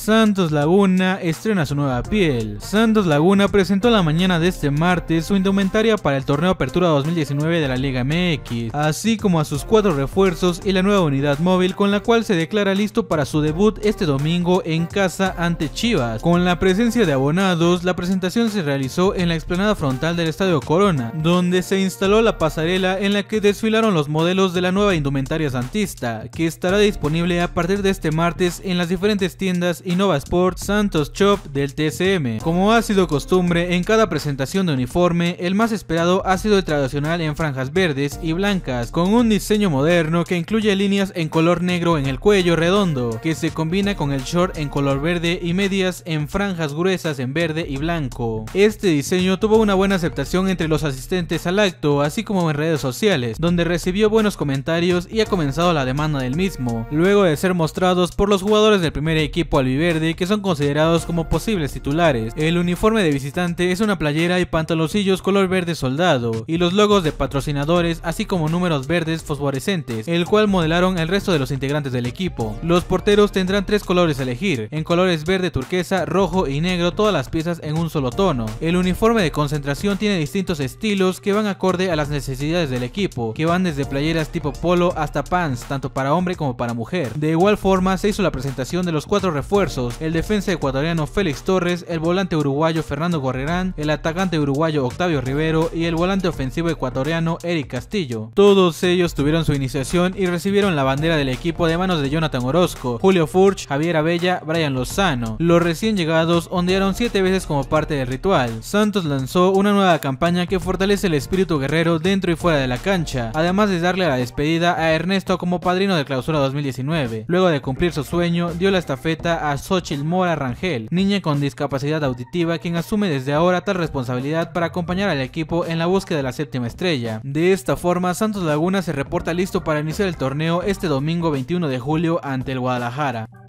Santos Laguna estrena su nueva piel. Santos Laguna presentó la mañana de este martes su indumentaria para el torneo Apertura 2019 de la Liga MX, así como a sus 4 refuerzos y la nueva unidad móvil con la cual se declara listo para su debut este domingo en casa ante Chivas. Con la presencia de abonados, la presentación se realizó en la explanada frontal del Estadio Corona, donde se instaló la pasarela en la que desfilaron los modelos de la nueva indumentaria santista, que estará disponible a partir de este martes en las diferentes tiendas Innova Sport, Santos Shop del TCM. Como ha sido costumbre en cada presentación de uniforme, el más esperado ha sido el tradicional en franjas verdes y blancas, con un diseño moderno que incluye líneas en color negro en el cuello redondo, que se combina con el short en color verde y medias en franjas gruesas en verde y blanco. Este diseño tuvo una buena aceptación entre los asistentes al acto, así como en redes sociales, donde recibió buenos comentarios y ha comenzado la demanda del mismo, luego de ser mostrados por los jugadores del primer equipo albiverde que son considerados como posibles titulares. El uniforme de visitante es una playera y pantaloncillos color verde soldado, y los logos de patrocinadores así como números verdes fosforescentes, el cual modelaron el resto de los integrantes del equipo. Los porteros tendrán 3 colores a elegir, en colores verde, turquesa, rojo y negro, todas las piezas en un solo tono. El uniforme de concentración tiene distintos estilos que van acorde a las necesidades del equipo, que van desde playeras tipo polo hasta pants, tanto para hombre como para mujer. De igual forma se hizo la presentación de los 4 refuerzos: el defensa ecuatoriano Félix Torres, el volante uruguayo Fernando Gorrerán, el atacante uruguayo Octavio Rivero y el volante ofensivo ecuatoriano Eric Castillo. Todos ellos tuvieron su iniciación y recibieron la bandera del equipo de manos de Jonathan Orozco, Julio Furch, Javier Abella, Brian Lozano. Los recién llegados ondearon 7 veces como parte del ritual. Santos lanzó una nueva campaña que fortalece el espíritu guerrero dentro y fuera de la cancha, además de darle la despedida a Ernesto como padrino de Clausura 2019. Luego de cumplir su sueño, dio la estafeta a Xochitl Mora Rangel, niña con discapacidad auditiva, quien asume desde ahora tal responsabilidad para acompañar al equipo en la búsqueda de la 7ª estrella. De esta forma, Santos Laguna se reporta listo para iniciar el torneo este domingo 21 de julio ante el Guadalajara.